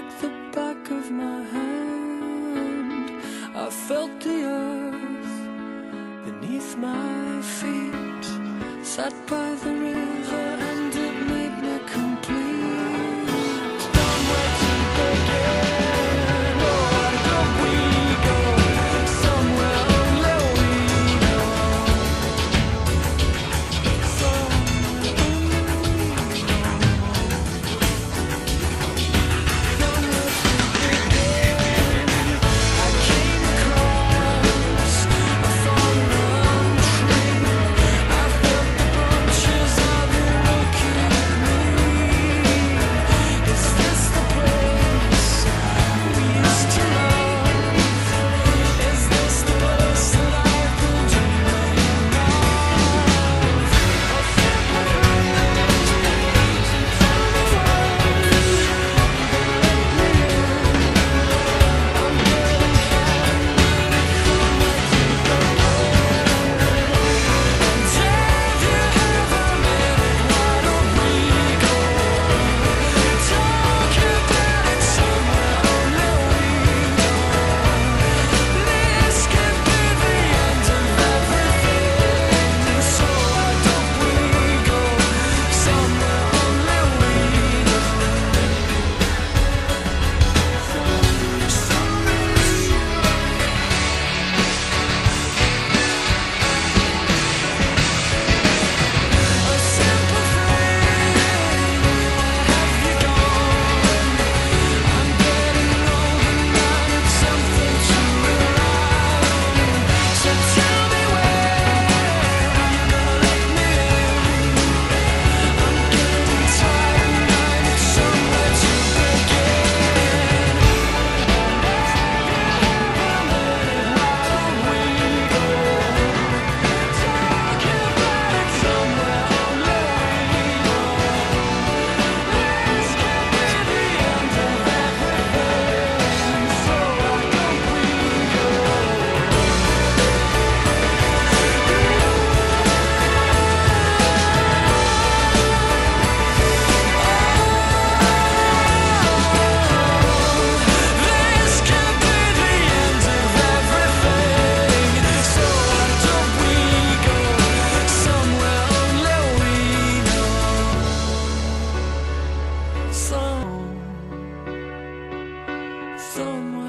like the back of my hand. I felt the earth beneath my feet, sat by the river and it made me complete. Somewhere to begin, oh, where do we go? Somewhere only we know. Somewhere only we someone